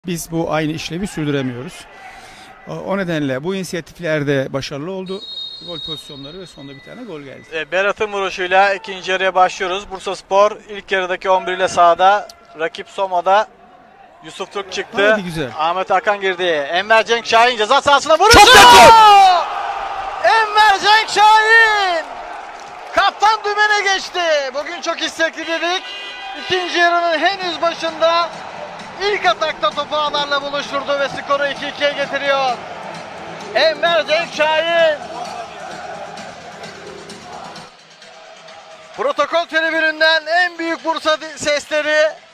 Biz bu aynı işlevi sürdüremiyoruz. O nedenle bu inisiyatiflerde başarılı oldu. Gol pozisyonları ve sonunda bir tane gol geldi. Berat'ın vuruşuyla ikinci yarıya başlıyoruz. Bursaspor ilk yarıdaki 11 ile sahada. Rakip Soma'da Yusuf Türk çıktı. Hadi güzel. Ahmet Hakan girdi. Enver Cenk Şahin ceza sahasına vuruşu! Çok yakın! Enver Cenk Şahin! Kaptan dümene geçti. Bugün çok istekli dedik. İkinci yarının henüz başında ilk atakta topu ağlarla buluşturdu ve skoru 2-2'ye getiriyor. Enver Cenk Şahin. Protokol tribününden en büyük Bursa sesleri